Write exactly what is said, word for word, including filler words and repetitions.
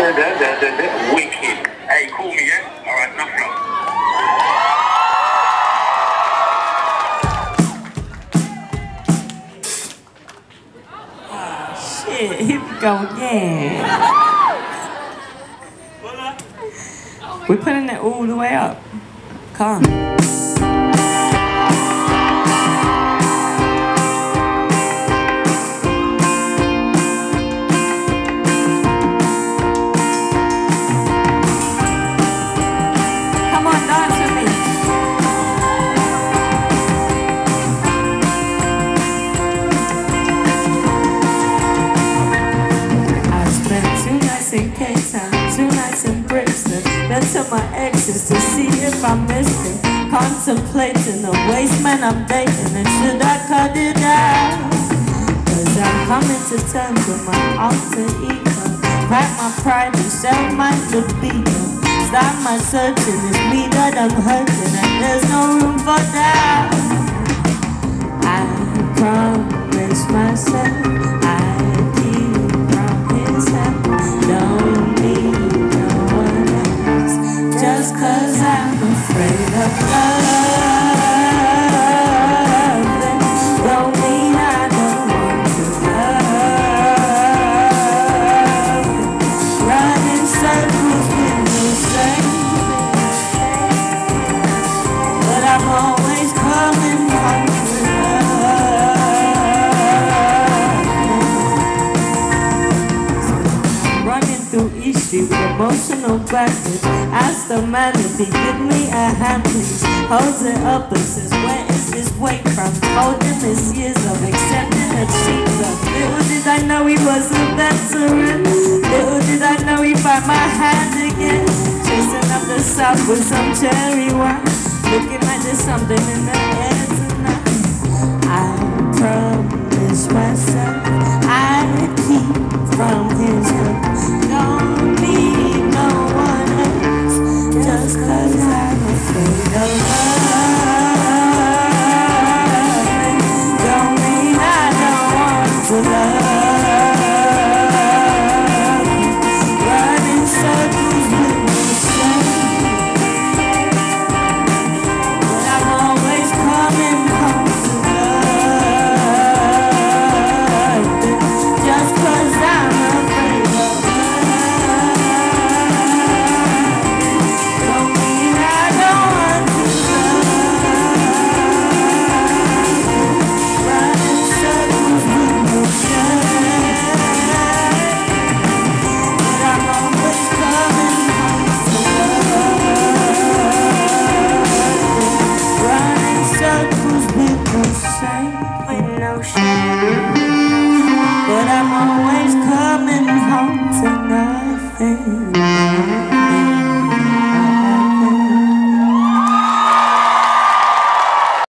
Wicked. Hey, call me, yeah? Alright, enough love. Oh, shit, here we go again. We're putting it all the way up. Come on. Two nights in Brixton, then to my exes to see if I missed it. Contemplating the waste man I'm dating, and should I cut it out? Cause I'm coming to terms with my alter ego. Crack my pride and sell my libido. Start my searching, it's me that I'm hurting, and there's no room for doubt. I promise myself I'd keep from his help. Don't need just cause I'm afraid of love, don't mean I don't want to love. Running circles with the same, but I'm always coming home to love. Running through East Street with emotional baggage. Ask the man if he give me a hand, please. Holds it up and says, where is this weight from? Told him his years of accepting a cheap love. Little did I know he was a veteran. Little did I know he'd bite my hand again. Chasing up the south with some cherry wine. Looking like there's something in the air tonight. I promise myself I'd keep from his love. Don't need no one else, just cause I'm afraid of love. Don't mean I don't want to love. Running circles with the same, but I'm always coming home to love. Just cause I'm afraid of love. But I'm always coming home to nothing.